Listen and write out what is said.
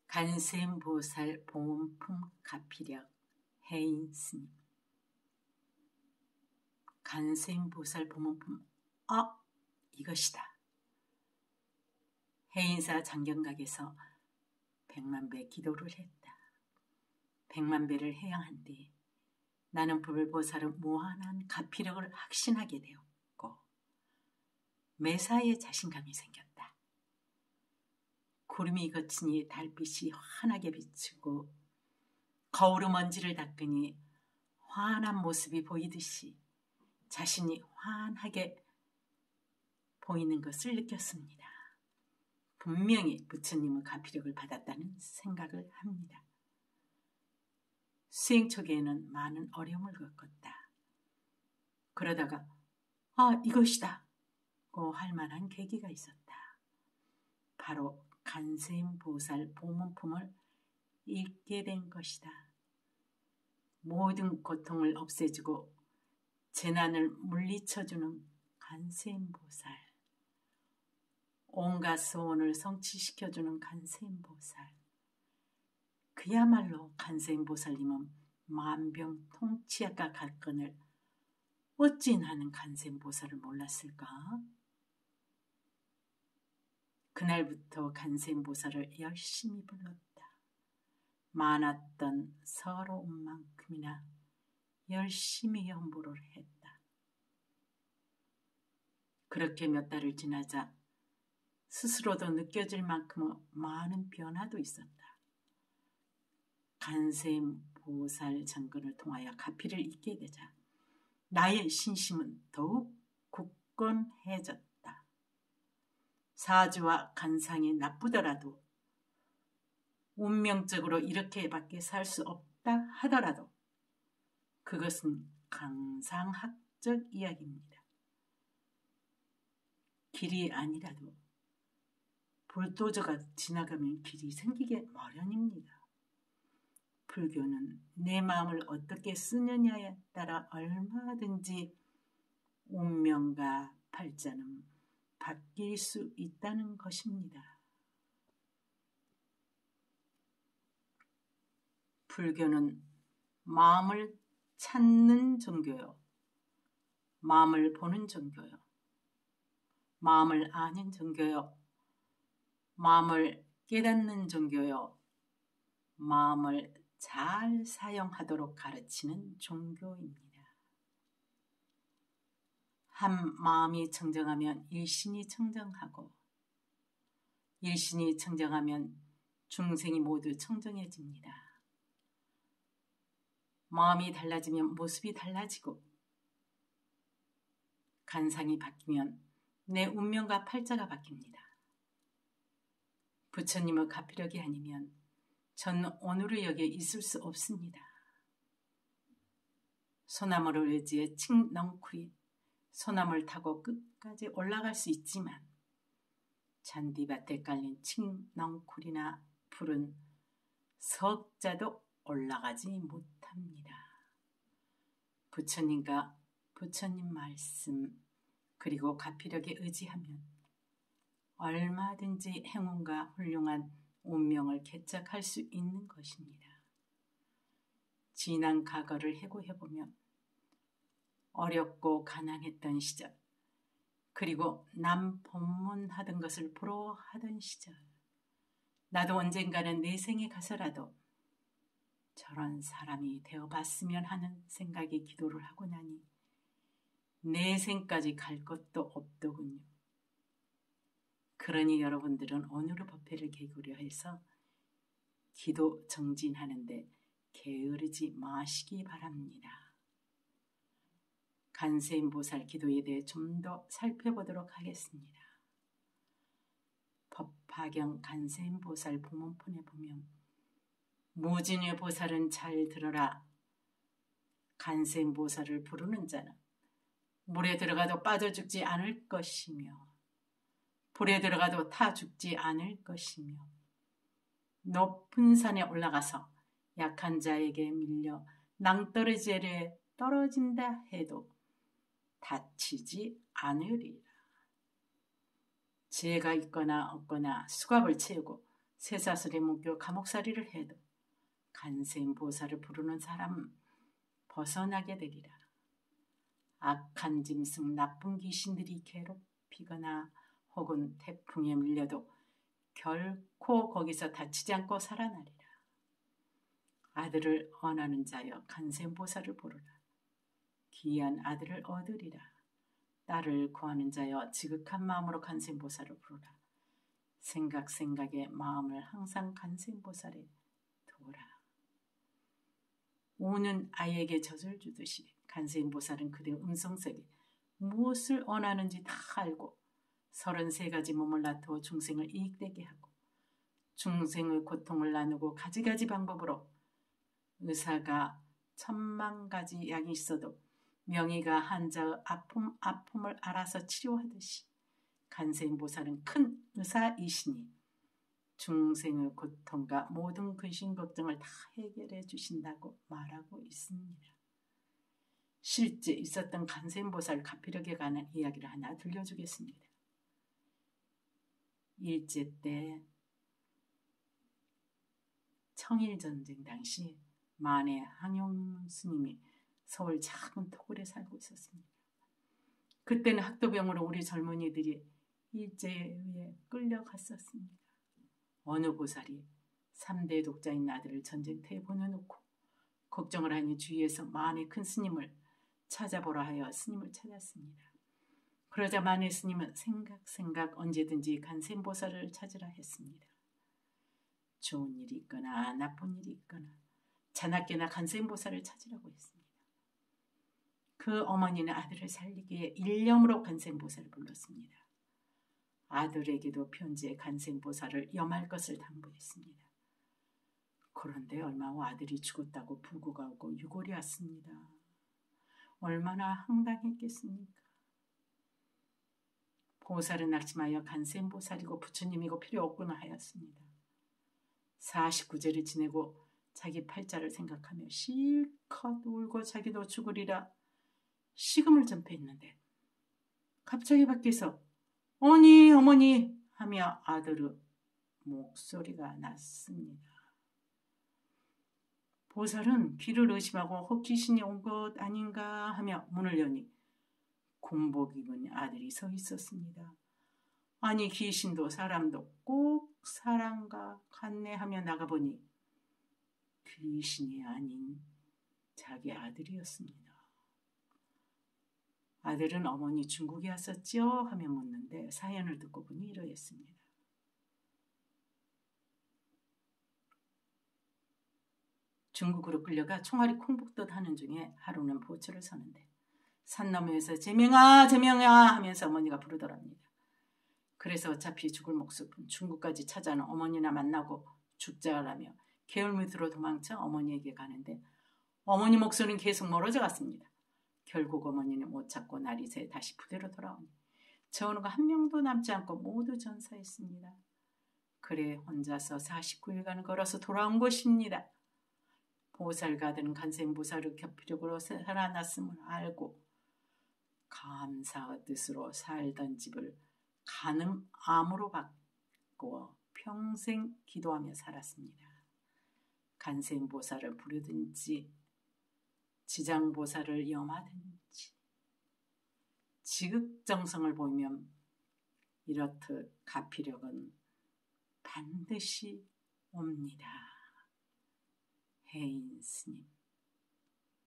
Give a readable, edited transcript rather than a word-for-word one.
간센보살 보문품 가피력 해인스님. 간센보살 보문품 이것이다. 해인사 장경각에서 100만배 기도를 했다. 100만배를 해야 한뒤 나는 불보살의 무한한 가피력을 확신하게 되었고 매사에 자신감이 생겼다. 구름이 거치니 달빛이 환하게 비추고 거울의 먼지를 닦으니 환한 모습이 보이듯이 자신이 환하게 보이는 것을 느꼈습니다. 분명히 부처님의 가피력을 받았다는 생각을 합니다. 수행 초기에는 많은 어려움을 겪었다. 그러다가 이것이다 고 할 만한 계기가 있었다. 바로 간센보살 보문품을 읽게 된 것이다. 모든 고통을 없애주고 재난을 물리쳐주는 간센보살, 온갖 소원을 성취시켜주는 간센보살. 그야말로 간센보살님은 만병통치약과 갈건을 어찌 나는 간센보살을 몰랐을까? 그날부터 간센보살을 열심히 불렀다. 많았던 서러운 만큼이나 열심히 연보를 했다. 그렇게 몇 달을 지나자 스스로도 느껴질 만큼의 많은 변화도 있었다. 간센보살 정근을 통하여 가피를 잊게 되자 나의 신심은 더욱 굳건해졌다. 사주와 간상이 나쁘더라도 운명적으로 이렇게밖에 살 수 없다 하더라도 그것은 강상학적 이야기입니다. 길이 아니라도 불도저가 지나가면 길이 생기게 마련입니다. 불교는 내 마음을 어떻게 쓰느냐에 따라 얼마든지 운명과 팔자는 바뀔 수 있다는 것입니다. 불교는 마음을 찾는 종교요, 마음을 보는 종교요, 마음을 아는 종교요, 마음을 깨닫는 종교요, 마음을 잘 사용하도록 가르치는 종교입니다. 한 마음이 청정하면 일신이 청정하고 일신이 청정하면 중생이 모두 청정해집니다. 마음이 달라지면 모습이 달라지고 간상이 바뀌면 내 운명과 팔자가 바뀝니다. 부처님의 가피력이 아니면 저는 오늘의 여기에 있을 수 없습니다. 소나무를 의지해 칡넝쿨이 소나무를 타고 끝까지 올라갈 수 있지만 잔디밭에 깔린 칡넝쿨이나 풀은 석자도 올라가지 못합니다. 부처님과 부처님 말씀 그리고 가피력에 의지하면 얼마든지 행운과 훌륭한 운명을 개척할 수 있는 것입니다. 지난 과거를 해고해보면 어렵고 가난했던 시절, 그리고 남 법문하던 것을 부러워하던 시절, 나도 언젠가는 내 생에 가서라도 저런 사람이 되어봤으면 하는 생각에 기도를 하고 나니 내 생까지 갈 것도 없더군요. 그러니 여러분들은 오늘의 법회를 계기로 해서 기도 정진하는데 게으르지 마시기 바랍니다. 간센보살 기도에 대해 좀 더 살펴보도록 하겠습니다. 법화경 간센보살 보문폰에 보면 무진의 보살은 잘 들어라. 간센보살을 부르는 자는 물에 들어가도 빠져 죽지 않을 것이며 불에 들어가도 타 죽지 않을 것이며 높은 산에 올라가서 약한 자에게 밀려 낭떠러지에 떨어진다 해도 다치지 않으리라. 죄가 있거나 없거나 수갑을 채우고 쇠사슬에 묶여 감옥살이를 해도 간센보살을 부르는 사람 벗어나게 되리라. 악한 짐승 나쁜 귀신들이 괴롭히거나 혹은 태풍에 밀려도 결코 거기서 다치지 않고 살아나리라. 아들을 원하는 자여 간센보살을 부르라. 귀한 아들을 얻으리라. 딸을 구하는 자여 지극한 마음으로 간센보살을 부르라. 생각에 마음을 항상 간센보살에 두어라. 우는 아이에게 젖을 주듯이 간센보살은 그대 음성색에 무엇을 원하는지 다 알고 33가지 몸을 나누어 중생을 이익되게 하고 중생의 고통을 나누고 가지가지 방법으로 의사가 10,000가지 약이 있어도 명의가 환자의 아픔을 알아서 치료하듯이 간센보살은 큰 의사이시니 중생의 고통과 모든 근심 걱정을 다 해결해 주신다고 말하고 있습니다. 실제 있었던 간센보살 가피력에 관한 이야기를 하나 들려주겠습니다. 일제 때 청일전쟁 당시 만해 항용 스님이 서울 작은 토굴에 살고 있었습니다. 그때는 학도병으로 우리 젊은이들이 일제에 끌려갔었습니다. 어느 보살이 3대 독자인 아들을 전쟁터에 보내놓고 걱정을 하니 주위에서 만해 큰 스님을 찾아보라 하여 스님을 찾았습니다. 그러자 만해 스님은 생각 언제든지 간센보살을 찾으라 했습니다. 좋은 일이 있거나 나쁜 일이 있거나 자나깨나 간센보살을 찾으라고 했습니다. 그 어머니는 아들을 살리기 위해 일념으로 간센보살을 불렀습니다. 아들에게도 편지에 간센보살을 염할 것을 당부했습니다. 그런데 얼마 후 아들이 죽었다고 부고가 오고 유골이 왔습니다. 얼마나 황당했겠습니까? 보살은 낙심하여 간센보살이고 부처님이고 필요 없구나 하였습니다. 49제를 지내고 자기 팔자를 생각하며 실컷 울고 자기도 죽으리라 식음을 전폐했는데 갑자기 밖에서 어머니 하며 아들의 목소리가 났습니다. 보살은 귀를 의심하고 혹 귀신이 온 것 아닌가 하며 문을 여니 군복 입은 아들이 서 있었습니다. 아니 귀신도 사람도 꼭 사람과 같네 하며 나가보니 귀신이 아닌 자기 아들이었습니다. 아들은 어머니 중국에 왔었죠? 하며 묻는데 사연을 듣고 보니 이러했습니다. 중국으로 끌려가 총알이 콩북듯 하는 중에 하루는 보초를 서는데 산 너머에서 제명아 하면서 어머니가 부르더랍니다. 그래서 어차피 죽을 목숨은 중국까지 찾아는 어머니나 만나고 죽자라며 개울 밑으로 도망쳐 어머니에게 가는데 어머니 목소리는 계속 멀어져 갔습니다. 결국 어머니는 못 찾고 날이 새 다시 부대로 돌아오니 전우가 한 명도 남지 않고 모두 전사했습니다. 그래 혼자서 49일간을 걸어서 돌아온 것입니다. 보살과 아들은 간센보살의 격피력으로 살아났음을 알고 감사의 뜻으로 살던 집을 간음암으로 바꾸어 평생 기도하며 살았습니다. 간센보살을 부르든지 지장보살을 염하든지 지극정성을 보이면 이렇듯 가피력은 반드시 옵니다. 해인 스님.